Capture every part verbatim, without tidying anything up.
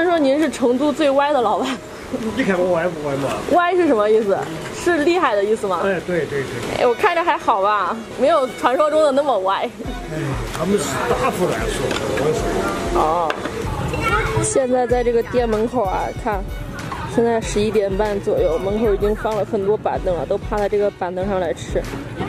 所以说您是成都最歪的老板。 你看我歪不歪嘛？ 歪是什么意思？是厉害的意思吗？ 哎，对对对。 哎，我看着还好吧，没有传说中的那么歪。 哎，他们是大胡乱说，我说。 哦。现在在这个店门口啊，看，现在十一点半左右，门口已经放了很多板凳了，都趴在这个板凳上来吃。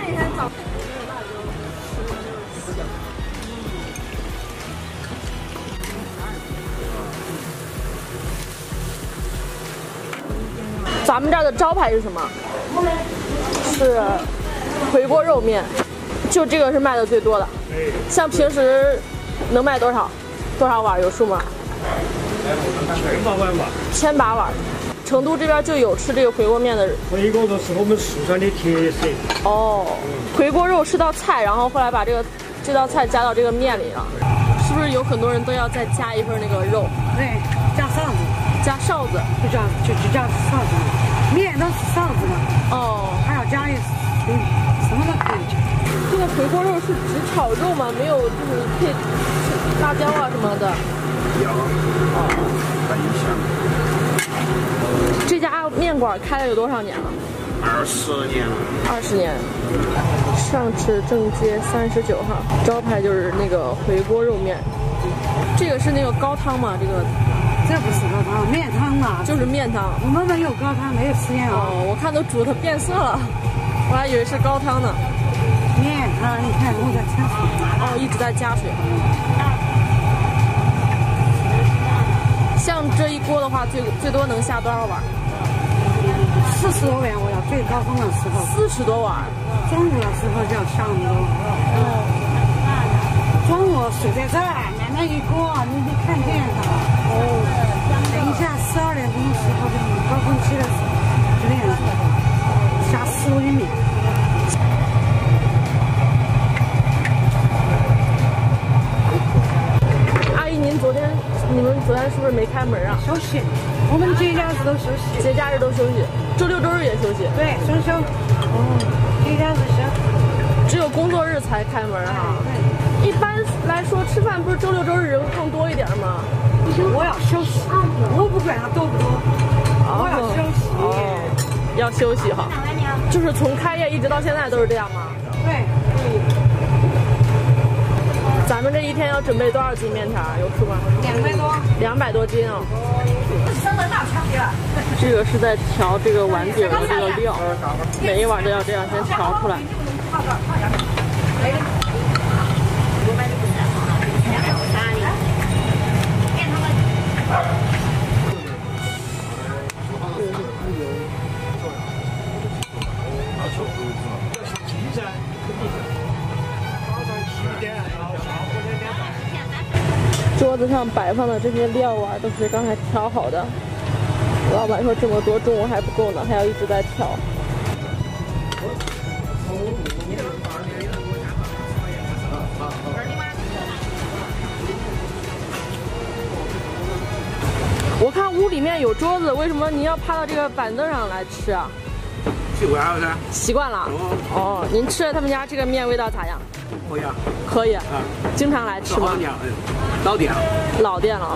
咱们这儿的招牌是什么？是回锅肉面，就这个是卖的最多的。像平时能卖多少？多少碗有数吗？ 千八碗吧。 千八碗。成都这边就有吃这个回锅面的人。 回锅肉是我们四川的特色。 哦，回锅肉是道菜，然后后来把这个这道菜加到这个面里了。是不是有很多人都要再加一份那个肉？ 对，加臊子。加臊子，就叫就就叫臊子，面都是臊子嘛。哦，还要加一嗯，什么都可以加。 这个回锅肉是只炒肉吗？没有就是配辣椒啊什么的。 有。哦，很香。 这家面馆开了有多少年了？ 二十年了。二十年。上池正街三十九号，招牌就是那个回锅肉面。这个是那个高汤吗？这个。 这不是高汤，面汤嘛， 就是面汤。 我们没有高汤，没有食盐啊。 哦，我看都煮的变色了，我还以为是高汤呢。 面汤，你看我在加水。 哦，一直在加水。像这一锅的话，最最多能下多少碗？ 四十多碗，我要最高峰的时候。 四十多碗。 中午的时候就要下很多。哦。中午水在这儿，买那一锅，你得看见的。哦，等一下十二点钟的时候，就是高峰期的时候，就这样子，下四五斤米。 阿姨，您昨天你们昨天是不是没开门啊？ 休息，我们节假日都休息， 节假日都休息，周六周日也休息。 对，双休。哦，节假日休。 只有工作日才开门哈。对。一般来说，吃饭不是周六周日人更多一点吗？ 我要休息，我不管它多不多，我要休息。 哦，要休息哈。就是从开业一直到现在都是这样吗？ 对。 咱们这一天要准备多少斤面条？有数吗？ 两百多。 两百多斤啊。这个是在调这个碗底的这个料，每一碗都要这样先调出来。桌子上摆放的这些料碗都是刚才调好的。老板说这么多，中午还不够呢，还要一直在调。我看屋里面有桌子，为什么您要趴到这个板凳上来吃啊？ 习惯了噻。 习惯了。哦，您吃了他们家这个面味道咋样？ 可以啊。可以啊。经常来吃吗？ 老店了。 老店了啊。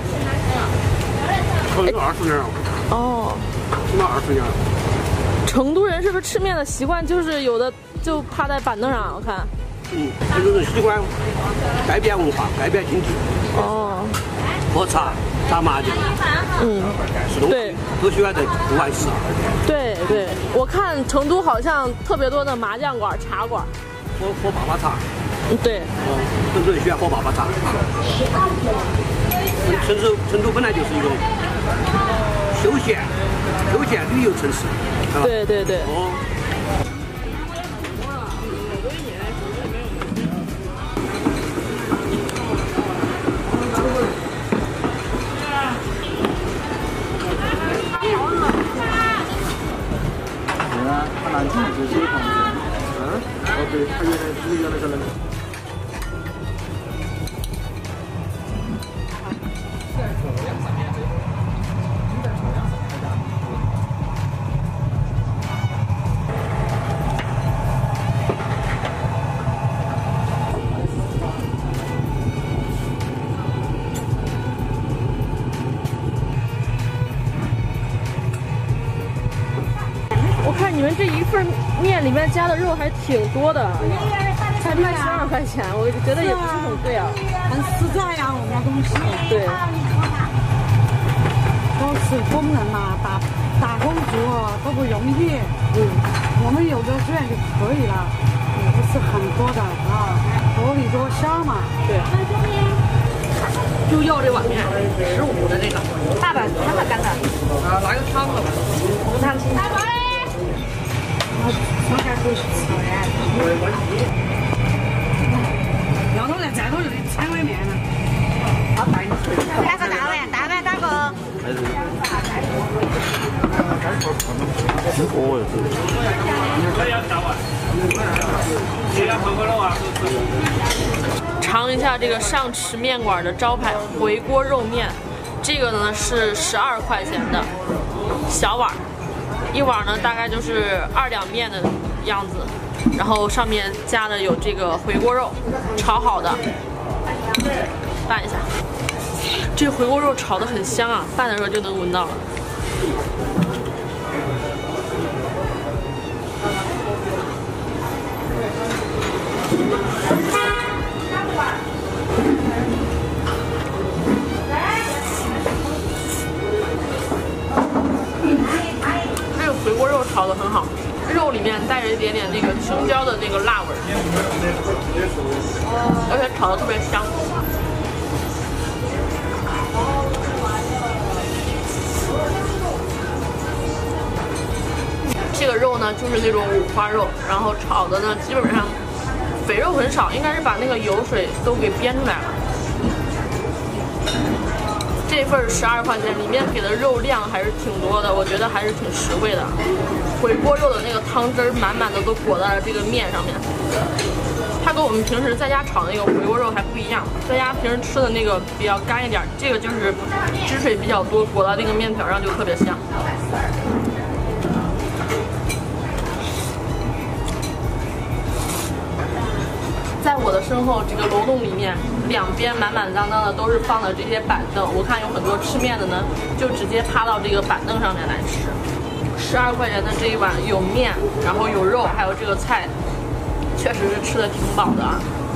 可能有二十年了。 哦。 起码二十年了。 成都人是不是吃面的习惯就是有的就趴在板凳上？我看。 嗯，成都人习惯改变文化，改变经济。 哦。 喝茶。打麻将， 嗯，对， 都喜欢在户外吃。 对对，我看成都好像特别多的麻将馆、茶馆， 喝喝粑粑茶。 嗯，对， 成都人喜欢喝粑粑茶。成都成都本来就是一个休闲休闲旅游城市， 对对对。哦。 南京就是这个房子，嗯，哦对，他原来是原来在那个。 你们这一份面里面加的肉还挺多的，才卖十二块钱，我觉得也不是很贵啊， 很实在呀，我们的东西。 对， 都是工人嘛，打打工族都不容易。嗯，我们有的这样就可以了，也不是很多的啊，薄里多销嘛。 对。就要这碗面，十五的那个，大碗汤的干的。啊，来个汤的吧，红汤青。来吧嘞！ 我该回去吃了。要多再再多就得千碗面了。好，大一点。打个大碗，大碗打个。 哦， 尝一下这个上池面馆的招牌回锅肉面，这个呢是十二块钱的小碗，一碗呢大概就是二两面的样子，然后上面加的有这个回锅肉，炒好的，拌一下。这回锅肉炒的很香啊，拌的时候就能闻到了。这个回锅肉炒的很好，肉里面带着一点点那个青椒的那个辣味儿，而且炒的特别香。这个肉呢就是那种五花肉，然后炒的呢基本上肥肉很少，应该是把那个油水都给煸出来了。这份十二块钱，里面给的肉量还是挺多的，我觉得还是挺实惠的。回锅肉的那个汤汁儿满满的都裹在了这个面上面，它跟我们平时在家炒的那个回锅肉还不一样，在家平时吃的那个比较干一点，这个就是汁水比较多，裹到那个面条上就特别香。在我的身后这个楼栋里面，两边满满当当的都是放的这些板凳，我看有很多吃面的呢，就直接趴到这个板凳上面来吃。十二块钱的这一碗有面，然后有肉，还有这个菜，确实是吃的挺饱的啊。